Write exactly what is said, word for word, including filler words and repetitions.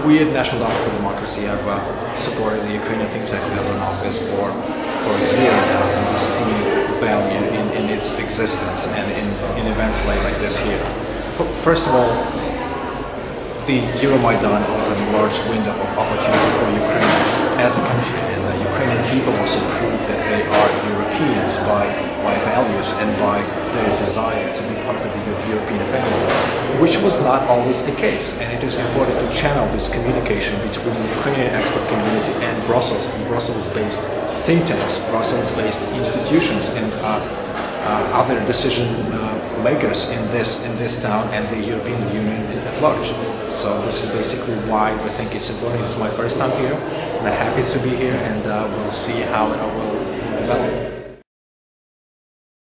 we at National Endowment for Democracy have uh, supported the Ukrainian think tank that has an office for, for a year now, and we see value in, in its existence and in, in events like, like this here. First of all, the Euromaidan opened a large window of opportunity for Ukraine as a country, and the Ukrainian people also proved that they are Europeans by, by values and by their desire to be part of the European family, which was not always the case. And it is important to channel this communication between the Ukrainian expert community and Brussels, and Brussels-based think tanks, Brussels-based institutions, and uh, uh, other decision uh, makers in this in this town and the European Union at large. So this is basically why we think it's important. It's my first time here, and I'm happy to be here, and uh, we'll see how it will develop.